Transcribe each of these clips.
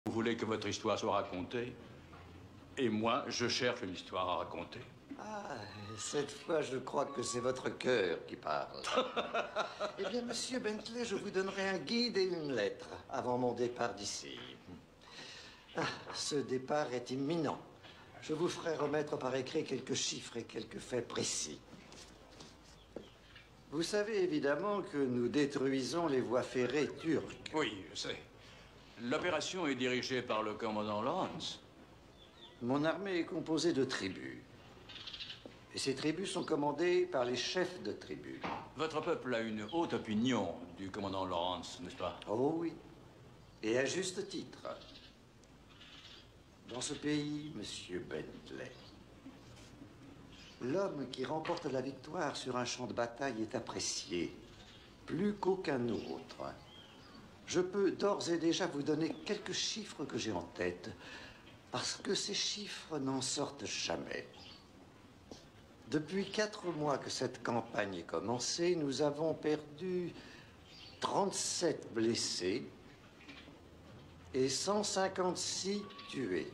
Vous voulez que votre histoire soit racontée, et moi, je cherche une histoire à raconter. Ah, cette fois, je crois que c'est votre cœur qui parle. Eh bien, monsieur Bentley, je vous donnerai un guide et une lettre avant mon départ d'ici. Ah, ce départ est imminent. Je vous ferai remettre par écrit quelques chiffres et quelques faits précis. Vous savez évidemment que nous détruisons les voies ferrées turques. Oui, je sais. L'opération est dirigée par le commandant Lawrence. Mon armée est composée de tribus. Et ces tribus sont commandées par les chefs de tribus. Votre peuple a une haute opinion du commandant Lawrence, n'est-ce pas? Oh oui. Et à juste titre. Dans ce pays, monsieur Bentley, l'homme qui remporte la victoire sur un champ de bataille est apprécié, plus qu'aucun autre. Je peux d'ores et déjà vous donner quelques chiffres que j'ai en tête, parce que ces chiffres n'en sortent jamais. Depuis 4 mois que cette campagne est commencée, nous avons perdu 37 blessés et 156 tués.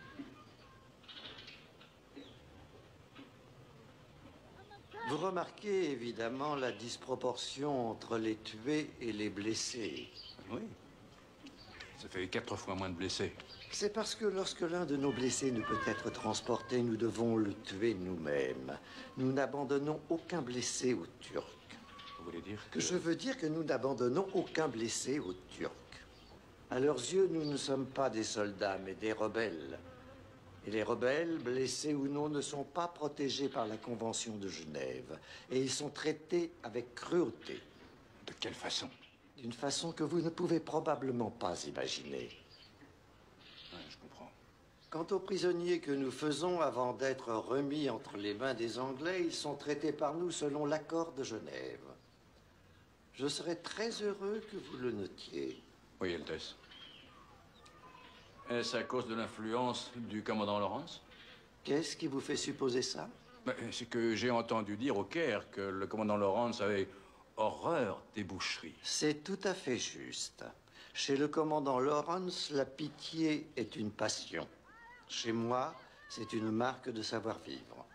Vous remarquez évidemment la disproportion entre les tués et les blessés. Oui. Ça fait 4 fois moins de blessés. C'est parce que lorsque l'un de nos blessés ne peut être transporté, nous devons le tuer nous-mêmes. Nous n'abandonnons aucun blessé aux Turcs. Vous voulez dire que... Je veux dire que nous n'abandonnons aucun blessé aux Turcs. À leurs yeux, nous ne sommes pas des soldats, mais des rebelles. Et les rebelles, blessés ou non, ne sont pas protégés par la Convention de Genève. Et ils sont traités avec cruauté. De quelle façon? D'une façon que vous ne pouvez probablement pas imaginer. Ouais, je comprends. Quant aux prisonniers que nous faisons avant d'être remis entre les mains des Anglais, ils sont traités par nous selon l'accord de Genève. Je serais très heureux que vous le notiez. Oui, Altesse. Est-ce à cause de l'influence du commandant Lawrence? Qu'est-ce qui vous fait supposer ça? C'est que j'ai entendu dire au Caire que le commandant Lawrence avait horreur des boucheries. C'est tout à fait juste. Chez le commandant Lawrence, la pitié est une passion. Chez moi, c'est une marque de savoir-vivre.